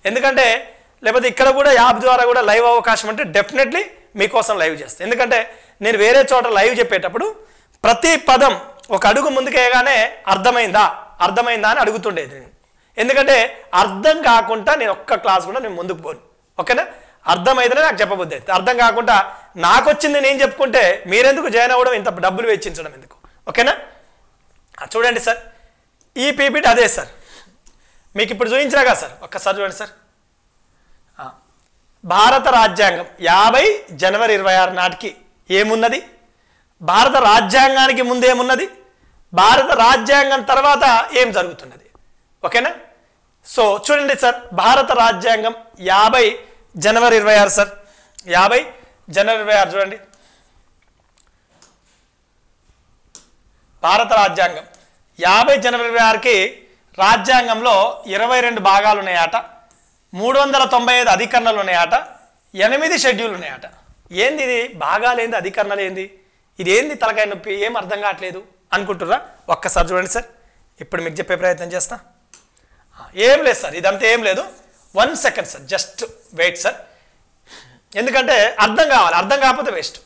ఎందుకంటే లేకపోతే ఇక్కడ కూడా యాప్ ద్వారా కూడా లైవ్ అవకాశం అంటే డెఫినెట్లీ మీకోసం లైవ్ చేస్తాను. ఎందుకంటే నేను వేరే చోట లైవ్ చెప్పేటప్పుడు ప్రతి పదం ఒక అడుగు ముందుకేయగానే అర్థమైందా అని అడుగుతుండేది నేను. ఎందుకంటే అర్థం కాకుండా నేను ఒక్క క్లాస్ కూడా నేను ముందుకు పోను. ఓకేనా? అర్థమైతేనే నాకు చెప్పబుద్ధి అయితే. అర్థం కాకుండా నాకు వచ్చింది నేను చెప్పుకుంటే మీరెందుకు జాయిన్ అవ్వడం, ఇంత డబ్బులు వెచ్చించడం ఎందుకు? ఓకేనా? చూడండి సార్, ఈ పీపీటీ అదే సార్ మీకు ఇప్పుడు చూపించినాగా సార్. ఒక్కసారి చూడండి సార్. భారత రాజ్యాంగం 50 జనవరి 26 నాటికి ఏమున్నది, భారత రాజ్యాంగానికి ముందేమున్నది, భారత రాజ్యాంగం తర్వాత ఏం జరుగుతున్నది. ఓకేనా? సో చూడండి సార్, భారత రాజ్యాంగం 50 జనవరి 26 సార్. 50 జనవరి 26 చూడండి. భారత రాజ్యాంగం 50 జనవరి 26కి రాజ్యాంగంలో 22 భాగాలు ఉన్నాయట, 395 అధికరణలు ఉన్నాయట, 8 షెడ్యూల్ ఉన్నాయట. ఏంది ఇది? భాగాలు ఏంది, అధికరణలు ఏంది, ఇది ఏంది తలకాయ నొప్పి, ఏం అర్థం కావట్లేదు అనుకుంటుర్రా? ఒక్కసారి చూడండి సార్, ఇప్పుడు మీకు చెప్పే ప్రయత్నం చేస్తా. ఏం లేదు సార్, ఇదంతా ఏం లేదు. 1 second sir, just wait sir. ఎందుకంటే అర్థం కావాలి, అర్థం కాకపోతే వేస్ట్.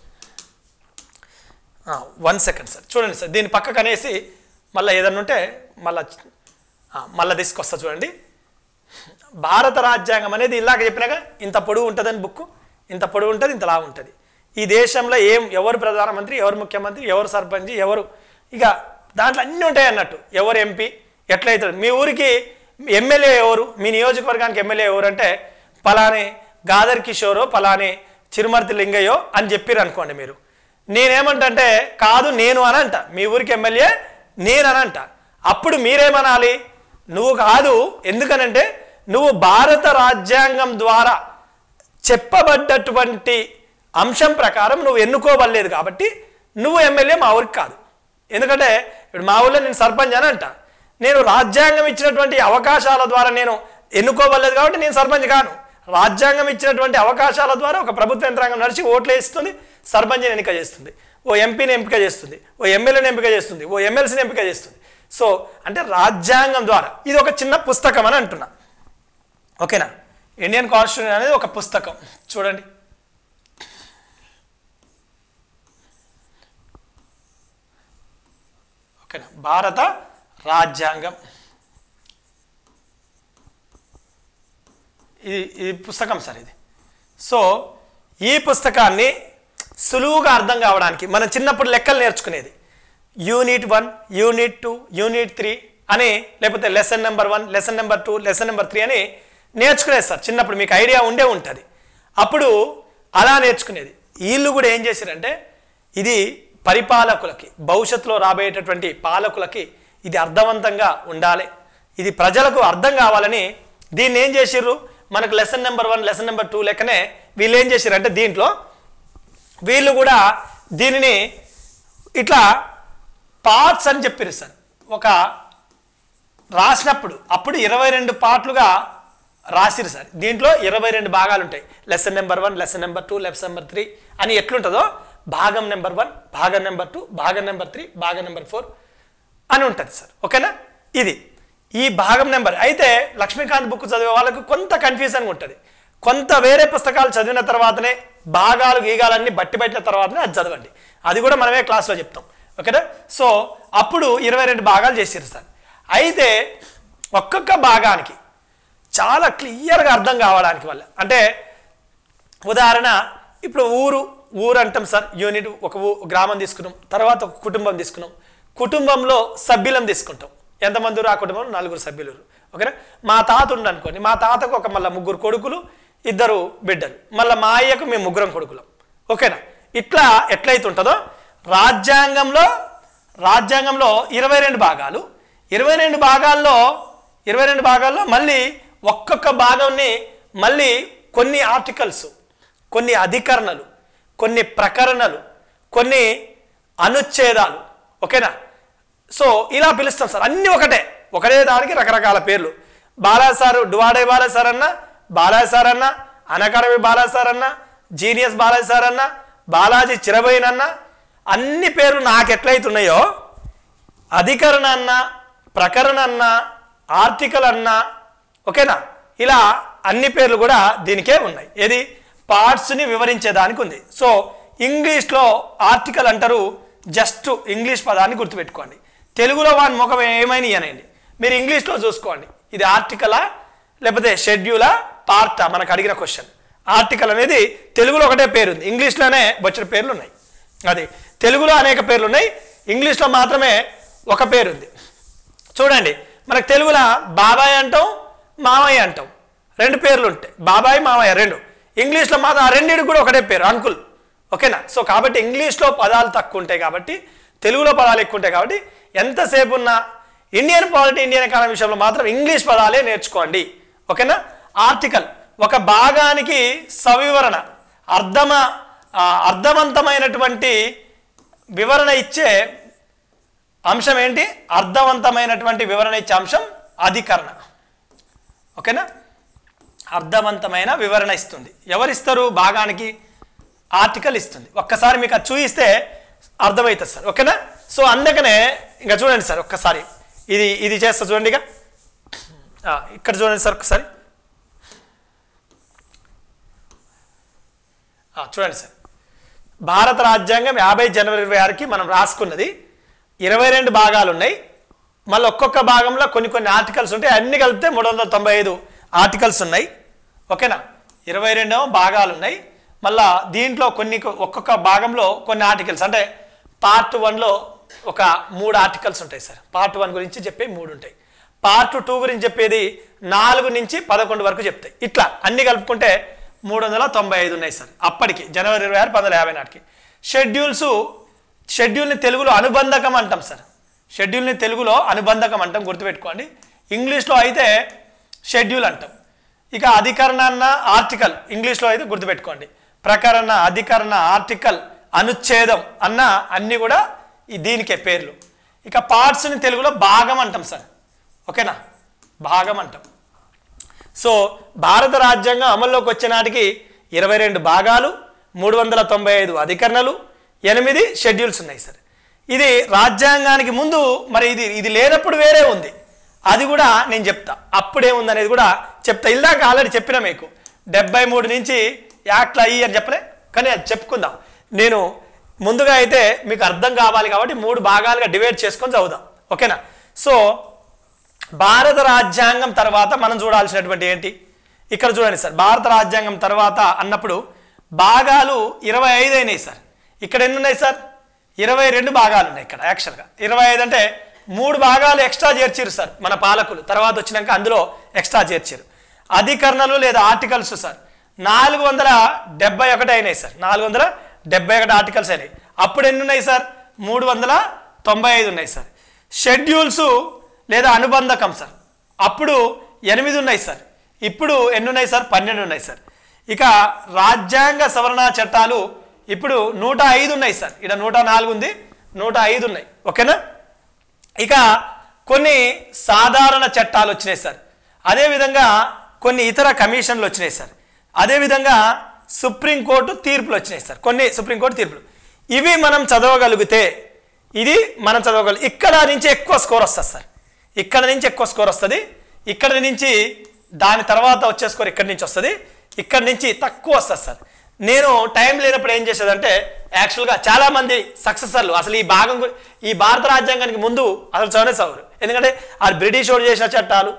1 సెకండ్ సార్, చూడండి సార్. దీన్ని పక్కకు అనేసి మళ్ళీ ఏదన్నా ఉంటే మళ్ళీ తీసుకొస్తా చూడండి. భారత రాజ్యాంగం అనేది ఇలాగ చెప్పినాక ఇంత పొడవు ఉంటుందని బుక్, ఇంత పొడవు ఉంటుంది, ఇంతలా ఉంటుంది. ఈ దేశంలో ఎవరు ప్రధానమంత్రి, ఎవరు ముఖ్యమంత్రి, ఎవరు సర్పంచ్, ఎవరు, ఇక దాంట్లో అన్నీ ఉంటాయి అన్నట్టు. ఎవరు ఎంపీ, ఎట్లయితాడు, మీ ఊరికి ఎమ్మెల్యే ఎవరు, మీ నియోజకవర్గానికి ఎమ్మెల్యే ఎవరు అంటే పలాని గాదర్ కిషోరో పలాని చిరుమర్తి లింగయ్యో అని చెప్పారు అనుకోండి. మీరు నేనేమంటే కాదు నేను అని అంట, మీ ఊరికి ఎమ్మెల్యే నేను అని అంట. అప్పుడు మీరేమనాలి? నువ్వు కాదు, ఎందుకనంటే నువ్వు భారత రాజ్యాంగం ద్వారా చెప్పబడ్డటువంటి అంశం ప్రకారం నువ్వు ఎన్నుకోవలేదు కాబట్టి నువ్వు ఎమ్మెల్యే మా ఊరికి కాదు. ఎందుకంటే ఇప్పుడు మా ఊళ్ళో నేను సర్పంచ్ అని అంట, నేను రాజ్యాంగం ఇచ్చినటువంటి అవకాశాల ద్వారా నేను ఎన్నుకోవలేదు కాబట్టి నేను సర్పంచ్ కాను. రాజ్యాంగం ఇచ్చినటువంటి అవకాశాల ద్వారా ఒక ప్రభుత్వ యంత్రాంగం నడిచి ఓట్లు వేస్తుంది, సర్పంచ్ని ఎన్నిక చేస్తుంది, ఓ ఎంపీని ఎంపిక చేస్తుంది, ఓ ఎమ్మెల్యేని ఎంపిక చేస్తుంది, ఓ ఎమ్మెల్సీని ఎంపిక చేస్తుంది. సో అంటే రాజ్యాంగం ద్వారా ఇది ఒక చిన్న పుస్తకం అని అంటున్నా. ఓకేనా? ఇండియన్ కాన్స్టిట్యూషన్ అనేది ఒక పుస్తకం. చూడండి, ఓకేనా? భారత రాజ్యాంగం ఇది పుస్తకం సార్ ఇది. సో ఈ పుస్తకాన్ని సులువుగా అర్థం కావడానికి మనం చిన్నప్పుడు లెక్కలు నేర్చుకునేది యూనిట్ 1, యూనిట్ 2, యూనిట్ 3 అని, లేకపోతే lesson number 1, lesson number 2, lesson number 3 అని నేర్చుకునేది సార్. చిన్నప్పుడు మీకు ఐడియా ఉండే ఉంటుంది. అప్పుడు అలా నేర్చుకునేది. వీళ్ళు కూడా ఏం చేశారంటే ఇది పరిపాలకులకి, భవిష్యత్తులో రాబోయేటటువంటి పాలకులకి ఇది అర్థవంతంగా ఉండాలి, ఇది ప్రజలకు అర్థం కావాలని దీన్ని ఏం చేసిర్రు, మనకు లెసన్ నెంబర్ 1, లెసన్ నెంబర్ 2 లెక్కనే వీళ్ళు ఏం చేశారంటే దీంట్లో వీళ్ళు కూడా దీనిని ఇట్లా పార్ట్స్ అని చెప్పారు సార్. ఒక రాసినప్పుడు అప్పుడు 22 పార్ట్లుగా రాసిరు సార్. దీంట్లో 22 భాగాలు ఉంటాయి. Lesson number 1, lesson number 2, lesson number 3 అని ఎట్లుంటుందో భాగం నెంబర్ 1, భాగం నెంబర్ 2, భాగం నెంబర్ 3, భాగం నెంబర్ 4 అని ఉంటుంది సార్. ఓకేనా? ఇది ఈ భాగం నెంబర్ అయితే లక్ష్మీకాంత్ బుక్ చదివే వాళ్ళకు కొంత కన్ఫ్యూజన్గా ఉంటుంది. కొంత వేరే పుస్తకాలు చదివిన తర్వాతనే భాగాలు గీగాలన్నీ బట్టి పెట్టిన తర్వాతనే అది చదవండి. అది కూడా మనమే క్లాస్లో చెప్తాం. ఓకేనా? సో అప్పుడు 22 భాగాలు చేసారు సార్. అయితే ఒక్కొక్క భాగానికి చాలా క్లియర్గా అర్థం కావడానికి వల్ల, అంటే ఉదాహరణ ఇప్పుడు ఊరు అంటాం సార్. యూనిట్ ఒక గ్రామం తీసుకున్నాం, తర్వాత ఒక కుటుంబం తీసుకున్నాం, కుటుంబంలో సభ్యులను తీసుకుంటాం. ఎంతమంది ఆ కుటుంబంలో 4 సభ్యులు. ఓకేనా? మా తాత ఉండనుకోండి, మా తాతకు ఒక మళ్ళీ 3 కొడుకులు, 2 బిడ్డలు, మళ్ళీ మా అయ్యకు మేము 3 కొడుకులం. ఓకేనా? ఇట్లా ఎట్లయితే ఉంటుందో రాజ్యాంగంలో 22 భాగాలు, 22 భాగాల్లో మళ్ళీ ఒక్కొక్క భాగాన్ని మళ్ళీ కొన్ని ఆర్టికల్స్, కొన్ని అధికరణలు, కొన్ని ప్రకరణలు, కొన్ని అనుచ్ఛేదాలు. ఓకేనా? సో ఇలా పిలుస్తాం సార్. అన్నీ ఒకటే దానికి రకరకాల పేర్లు. బాలాసారు, డువాడే బాలాసార్ అన్న, బాలాసార్ అన్న, అనకాడమి బాలాసార్ అన్న, జీనియస్ బాలాసార్ అన్న, బాలాజీ చిరబైన్ అన్న, అన్ని పేర్లు నాకు ఎట్లయితున్నాయో అధికరణ అన్న, ప్రకరణ అన్న, ఆర్టికల్ అన్న, ఓకేనా, ఇలా అన్ని పేర్లు కూడా దీనికే ఉన్నాయి. ఏది పార్ట్స్ని వివరించేదానికి ఉంది. సో ఇంగ్లీష్లో ఆర్టికల్ అంటారు. జస్ట్ ఇంగ్లీష్ పదాన్ని గుర్తుపెట్టుకోండి. తెలుగులో వాని ముఖం ఏమైనా అనండి, మీరు ఇంగ్లీష్లో చూసుకోండి. ఇది ఆర్టికలా లేకపోతే షెడ్యూలా పార్టా మనకు అడిగిన క్వశ్చన్. ఆర్టికల్ అనేది తెలుగులో ఒకటే పేరు ఉంది, ఇంగ్లీష్లోనే వచ్చిన పేర్లు ఉన్నాయి. అది తెలుగులో అనేక పేర్లు ఉన్నాయి, ఇంగ్లీష్లో మాత్రమే ఒక పేరు ఉంది. చూడండి, మనకు తెలుగులో బాబాయ్ అంటాం, మామయ్య అంటాం, రెండు పేర్లు ఉంటాయి, బాబాయ్ మామయ్య రెండు. ఇంగ్లీష్లో మాత్రం ఆ రెండింటికి కూడా ఒకటే పేరు, అంకుల్. ఓకేనా? సో కాబట్టి ఇంగ్లీష్లో పదాలు తక్కువ ఉంటాయి కాబట్టి తెలుగులో పదాలు ఎక్కువ ఉంటాయి కాబట్టి ఎంతసేపు ఉన్న ఇండియన్ పాలిటీ, ఇండియన్ ఎకానమీ విషయంలో మాత్రం ఇంగ్లీష్ పదాలే నేర్చుకోండి. ఓకేనా? ఆర్టికల్ ఒక భాగానికి సవివరణ, అర్థవంతమైనటువంటి వివరణ ఇచ్చే అంశం ఏంటి? అర్థవంతమైనటువంటి వివరణ ఇచ్చే అంశం అధికరణ. ఓకేనా? అర్థవంతమైన వివరణ ఇస్తుంది. ఎవరిస్తారు? భాగానికి ఆర్టికల్ ఇస్తుంది. ఒక్కసారి మీకు అది చూయిస్తే అర్థమవుతుంది సార్. ఓకేనా? సో అందుకనే ఇంకా చూడండి సార్, ఒక్కసారి ఇది చేస్తా చూడండి. ఇక ఇక్కడ చూడండి సార్ ఒకసారి. చూడండి సార్, భారత రాజ్యాంగం 50 జనవరి 26కి మనం రాసుకున్నది 22 భాగాలు ఉన్నాయి. మళ్ళీ ఒక్కొక్క భాగంలో కొన్ని ఆర్టికల్స్ ఉంటాయి. అన్ని కలిపితే 395 ఆర్టికల్స్ ఉన్నాయి. ఓకేనా? 22 భాగాలు ఉన్నాయి. మళ్ళా దీంట్లో ఒక్కొక్క భాగంలో కొన్ని ఆర్టికల్స్, అంటే పార్ట్ 1లో ఒక 3 ఆర్టికల్స్ ఉంటాయి సార్. పార్ట్ 1 గురించి చెప్పే 3 ఉంటాయి. పార్ట్ 2 గురించి చెప్పేది 4 నుంచి 11 వరకు చెప్తాయి. ఇట్లా అన్ని కలుపుకుంటే 395 ఉన్నాయి సార్. అప్పటికి జనవరి 26, 1950 నాటికి. షెడ్యూల్ని తెలుగులో అనుబంధకం అంటాం సార్. షెడ్యూల్ని తెలుగులో అనుబంధకం అంటాం, గుర్తుపెట్టుకోండి. ఇంగ్లీష్లో అయితే షెడ్యూల్ అంటాం. ఇక అధికరణ అన్న ఆర్టికల్ ఇంగ్లీష్లో అయితే గుర్తుపెట్టుకోండి. ప్రకరణ, అధికరణ, ఆర్టికల్, అనుచ్ఛేదం అన్న అన్నీ కూడా దీనికే పేర్లు. ఇక పార్ట్స్ని తెలుగులో భాగం అంటాం సార్. ఓకేనా? భాగం అంటాం. సో భారత రాజ్యాంగం అమల్లోకి వచ్చే నాటికి 22 భాగాలు, 395 అధికరణలు, 8 షెడ్యూల్స్ ఉన్నాయి సార్. ఇది రాజ్యాంగానికి ముందు మరి ఇది లేనప్పుడు వేరే ఉంది. అది కూడా నేను చెప్తా, అప్పుడేముంది అనేది కూడా చెప్తా. ఇలాగ ఆల్రెడీ చెప్పినా మీకు 73 నుంచి యాక్ట్లు అయ్యి అని చెప్పలే, కానీ అది చెప్పుకుందాం. నేను ముందుగా అయితే మీకు అర్థం కావాలి కాబట్టి 3 భాగాలుగా డివైడ్ చేసుకొని చదువుదాం. ఓకేనా? సో భారత రాజ్యాంగం తర్వాత మనం చూడాల్సినటువంటి ఏంటి? ఇక్కడ చూడండి సార్, భారత రాజ్యాంగం తర్వాత అన్నప్పుడు భాగాలు 25 అయినాయి సార్. ఇక్కడ ఎన్ని ఉన్నాయి సార్? 22 భాగాలు ఉన్నాయి ఇక్కడ. యాక్చువల్గా 25 అంటే 3 భాగాలు ఎక్స్ట్రా చేర్చారు సార్ మన పాలకులు. తర్వాత వచ్చినాక అందులో ఎక్స్ట్రా చేర్చారు. అధికరణలు లేదా ఆర్టికల్స్ సార్ 471 అయినాయి సార్. 471 ఆర్టికల్స్ అయినాయి. అప్పుడు ఎన్ని ఉన్నాయి సార్? 395 ఉన్నాయి సార్. షెడ్యూల్స్ లేదా అనుబంధకం సార్ అప్పుడు 8 ఉన్నాయి సార్. ఇప్పుడు ఎన్ని ఉన్నాయి సార్? 12 ఉన్నాయి సార్. ఇక రాజ్యాంగ సవరణ చట్టాలు ఇప్పుడు 105 ఉన్నాయి సార్. ఇక్కడ 104 ఉంది, 105 ఉన్నాయి. ఓకేనా? ఇక కొన్ని సాధారణ చట్టాలు వచ్చినాయి సార్. అదేవిధంగా కొన్ని ఇతర కమిషన్లు వచ్చినాయి సార్. అదేవిధంగా సుప్రీంకోర్టు తీర్పులు వచ్చినాయి సార్. కొన్ని సుప్రీంకోర్టు తీర్పులు ఇవి మనం చదవగలిగితే ఇక్కడ నుంచి ఎక్కువ స్కోర్ వస్తుంది సార్. ఇక్కడ నుంచి ఎక్కువ స్కోర్ వస్తుంది. ఇక్కడ నుంచి దాని తర్వాత వచ్చే స్కోర్ ఇక్కడి నుంచి వస్తుంది. ఇక్కడ నుంచి తక్కువ వస్తుంది సార్. నేను టైం లేనప్పుడు ఏం చేసేదంటే యాక్చువల్గా చాలామంది సక్సెసర్లు అసలు ఈ భారత రాజ్యాంగానికి ముందు అసలు చదివేసేవారు. ఎందుకంటే ఆ బ్రిటిష్ చేసిన చట్టాలు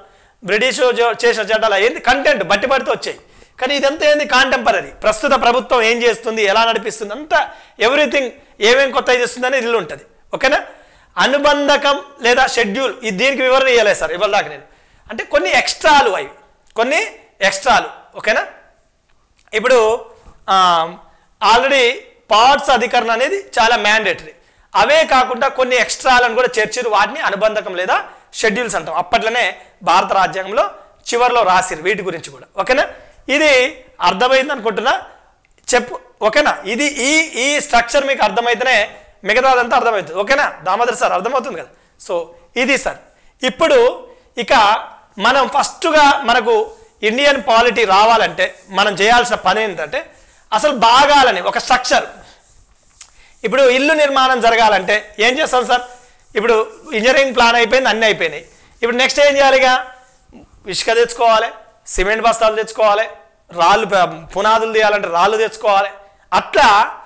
ఏంది కంటెంట్ బట్టి వచ్చాయి. కానీ ఇదంతా ఏంది? కాంటెంపరీ. ప్రస్తుత ప్రభుత్వం ఏం చేస్తుంది, ఎలా నడిపిస్తుంది, అంతా ఎవ్రీథింగ్ ఏమేమి కొత్త చేస్తుంది అనేది ఇల్లు ఉంటుంది. ఓకేనా? అనుబంధకం లేదా షెడ్యూల్ దీనికి వివరణ ఇవ్వలేదు సార్ ఇవాళ దాకా నేను. అంటే కొన్ని ఎక్స్ట్రాలు ఓకేనా? ఇప్పుడు ఆల్రెడీ పార్ట్స్ అధికరణ అనేది చాలా మ్యాండేటరీ. అవే కాకుండా కొన్ని ఎక్స్ట్రాలను కూడా చేర్చారు. వాటిని అనుబంధకం లేదా షెడ్యూల్స్ అంటాం. అప్పట్లోనే భారత రాజ్యాంగంలో చివరిలో రాసిరు వీటి గురించి కూడా. ఓకేనా? ఇది అర్థమైంది అనుకుంటున్నా. ఓకేనా? ఇది ఈ స్ట్రక్చర్ మీకు అర్థమైతేనే మిగతాదంతా అర్థమవుతుంది. ఓకేనా దామోదర్ సార్? అర్థమవుతుంది కదా? సో ఇది సార్. ఇప్పుడు ఇక మనం ఫస్ట్గా మనకు ఇండియన్ పాలిటీ రావాలంటే మనం చేయాల్సిన పని ఏంటంటే అసలు భాగాలని ఒక స్ట్రక్చర్. ఇప్పుడు ఇల్లు నిర్మాణం జరగాలంటే ఏం చేస్తాం సార్? ఇప్పుడు ఇంజనీరింగ్ ప్లాన్ అయిపోయింది, అన్నీ అయిపోయినాయి. ఇప్పుడు నెక్స్ట్ ఏం చేయాలిగా? ఇసుక తెచ్చుకోవాలి, సిమెంట్ బస్తాలు తెచ్చుకోవాలి, రాళ్ళు పునాదులు తీయాలంటే రాళ్ళు తెచ్చుకోవాలి. అట్లా